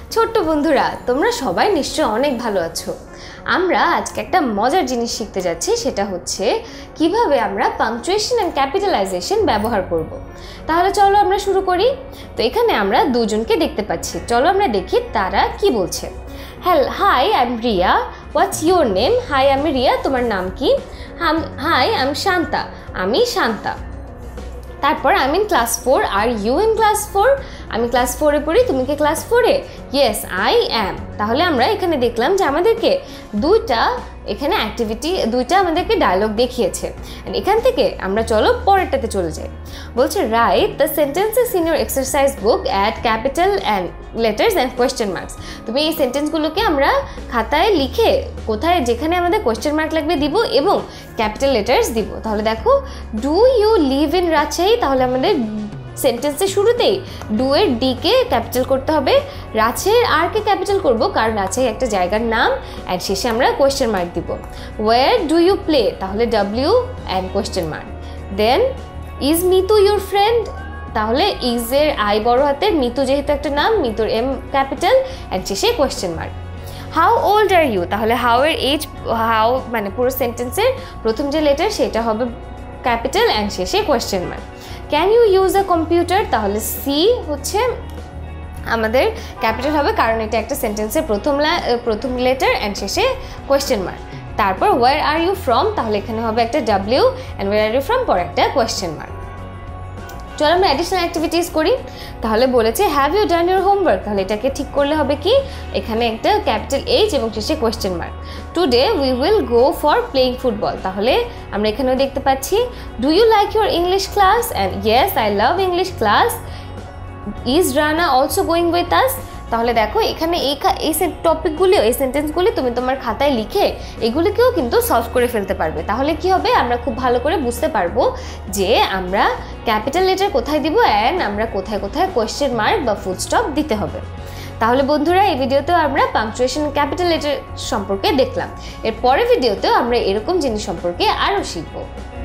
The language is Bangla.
ছোট্ট বন্ধুরা, তোমরা সবাই নিশ্চয়ই অনেক ভালো আছো। আমরা আজকে একটা মজার জিনিস শিখতে যাচ্ছি, সেটা হচ্ছে কিভাবে আমরা পাংচুয়েশন অ্যান্ড ক্যাপিটালাইজেশন ব্যবহার করব। তাহলে চলো আমরা শুরু করি। তো এখানে আমরা দুজনকে দেখতে পাচ্ছি, চলো আমরা দেখি তারা কি বলছে। Hi, I am Riya. What's your name? Hi, আমি রিয়া, তোমার নাম কি? Hi, I am Shanta. আমি শান্তা। তারপর আমি in class 4, are you in class 4? আমি ক্লাস 4-এ পড়ি, তুমি কি ক্লাস 4-এ? Yes, I am. তাহলে আমরা এখানে দেখলাম যে আমাদেরকে দুইটা আমাদেরকে ডায়লগ দেখিয়েছে। এখান থেকে আমরা চলো পরেরটাতে চলে যাই। বলছে write the sentences in your exercise book at capital and letters and question marks. তুমি এই সেন্টেন্সগুলোকে আমরা খাতায় লিখে কোথায় যেখানে আমাদের কোয়েশ্চেন মার্ক লাগবে দিব এবং ক্যাপিটাল লেটার্স দিব। তাহলে দেখো, do you live in Rajshahi, তাহলে আমাদের সেন্টেন্সের শুরুতেই ডু এর ডি কে ক্যাপিটাল করতে হবে, রাজশাহীর আর কে ক্যাপিটাল করব কারণ রাজশাহী একটা জায়গার নাম, অ্যান্ড শেষে আমরা কোয়েশ্চেন মার্ক দিব। ওয়ার ডু ইউ প্লে, তাহলে W and question mark. Then is Mitu your friend, তাহলে ইজ এর আই বড় হাতের, মিতু যেহেতু একটা নাম, মিতুর এম ক্যাপিটাল, অ্যান্ড শেষে question mark. How old are you, তাহলে হাউ এর এজ, হাউ মানে পুরো সেন্টেন্সের প্রথম যে লেটার সেটা হবে ক্যাপিটাল, অ্যান্ড শেষে question mark. Can you use a computer, তাহলে সি হচ্ছে আমাদের ক্যাপিটাল হবে কারণ এটা একটা সেন্টেন্সের প্রথম লেটার, অ্যান্ড শেষে কোয়েশ্চেন মার্ক। তারপর ওয়ার আর ইউ ফ্রম, তাহলে এখানে হবে একটা W, and where are you from পর একটা কোয়েশ্চেন মার্ক। চলো আমরা অ্যাডিশনাল অ্যাক্টিভিটিস করি। তাহলে বলেছে have you done your homework, তাহলে এটাকে ঠিক করলে হবে কি, এখানে একটা ক্যাপিটাল এইচ এবং শেষে question mark. Today we will go for playing football, তাহলে আমরা এখানেও দেখতে পাচ্ছি do you like your English class, and yes I love English class. Is Rana also going with us, তাহলে দেখো এখানে এই টপিকগুলি, এই সেন্টেন্সগুলি তুমি তোমার খাতায় লিখে এগুলিকেও কিন্তু সলভ করে ফেলতে পারবে। তাহলে কি হবে, আমরা খুব ভালো করে বুঝতে পারবো যে আমরা ক্যাপিটাল লেটার কোথায় দিব, অ্যান্ড আমরা কোথায় কোথায় কোয়েশ্চেন মার্ক বা ফুল স্টপ দিতে হবে। তাহলে বন্ধুরা, এই ভিডিওতেও আমরা পাংচুয়েশন ক্যাপিটাল লেটার সম্পর্কে দেখলাম। এর পরের ভিডিওতেও আমরা এরকম জিনিস সম্পর্কে আরও শিখব।